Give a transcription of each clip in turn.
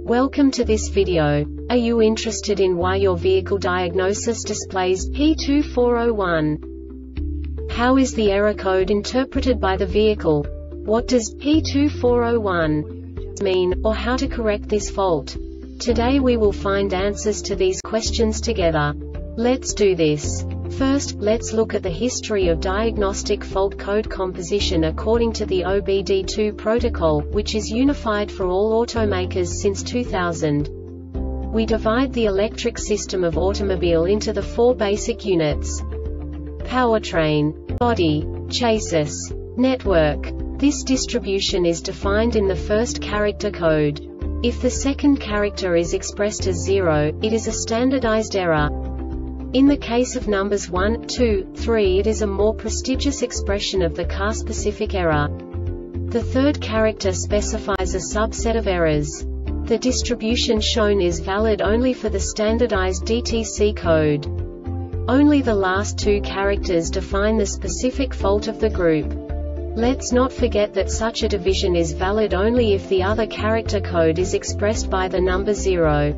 Welcome to this video. Are you interested in why your vehicle diagnosis displays P2401? How is the error code interpreted by the vehicle? What does P2401 mean, or how to correct this fault? Today we will find answers to these questions together. Let's do this. First, let's look at the history of diagnostic fault code composition according to the OBD2 protocol, which is unified for all automakers since 2000. We divide the electric system of automobile into the four basic units: powertrain, body, chassis, network. This distribution is defined in the first character code. If the second character is expressed as 0, it is a standardized error. In the case of numbers 1, 2, 3, it is a more prestigious expression of the car-specific error. The third character specifies a subset of errors. The distribution shown is valid only for the standardized DTC code. Only the last two characters define the specific fault of the group. Let's not forget that such a division is valid only if the other character code is expressed by the number 0.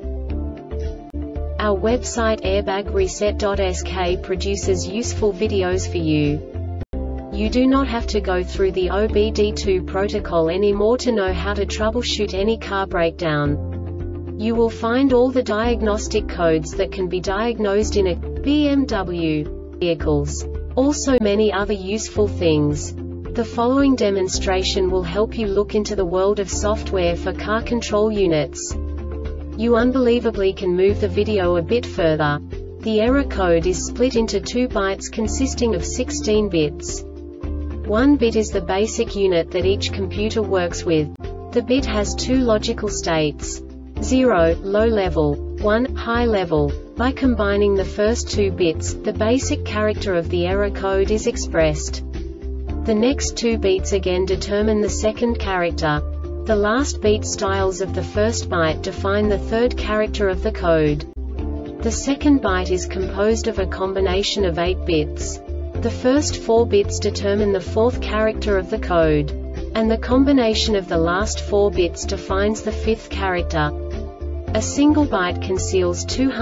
Our website airbagreset.sk produces useful videos for you. You do not have to go through the OBD2 protocol anymore to know how to troubleshoot any car breakdown. You will find all the diagnostic codes that can be diagnosed in a BMW vehicles. Also many other useful things. The following demonstration will help you look into the world of software for car control units. You unbelievably can move the video a bit further. The error code is split into 2 bytes consisting of 16 bits. 1 bit is the basic unit that each computer works with. The bit has 2 logical states: 0, low level, 1, high level. By combining the first 2 bits, the basic character of the error code is expressed. The next 2 beats again determine the second character. The last beat styles of the first byte define the third character of the code. The second byte is composed of a combination of 8 bits. The first 4 bits determine the fourth character of the code. And the combination of the last 4 bits defines the fifth character. A single byte conceals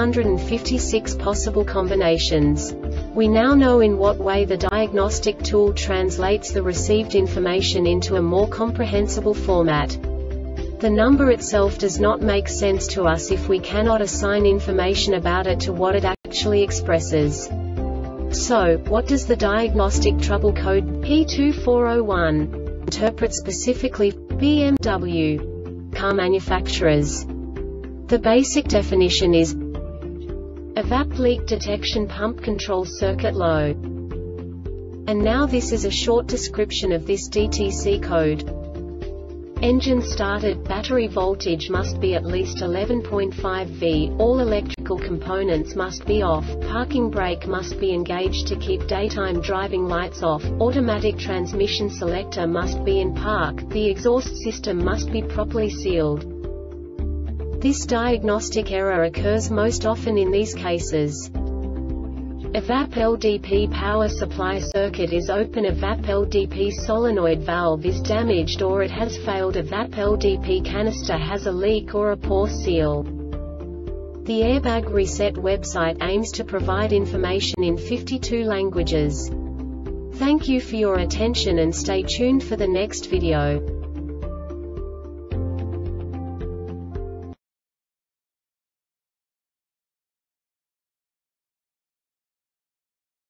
256 possible combinations. We now know in what way the diagnostic tool translates the received information into a more comprehensible format. The number itself does not make sense to us if we cannot assign information about it to what it actually expresses. So, what does the diagnostic trouble code P2401 interpret specifically for BMW car manufacturers? The basic definition is evap leak detection pump control circuit low. And now this is a short description of this DTC code. Engine started, battery voltage must be at least 11.5 V, all electrical components must be off, parking brake must be engaged to keep daytime driving lights off, automatic transmission selector must be in park, the exhaust system must be properly sealed. This diagnostic error occurs most often in these cases: evap LDP power supply circuit is open, evap LDP solenoid valve is damaged or it has failed, evap LDP canister has a leak or a poor seal. The Airbag Reset website aims to provide information in 52 languages. Thank you for your attention and stay tuned for the next video.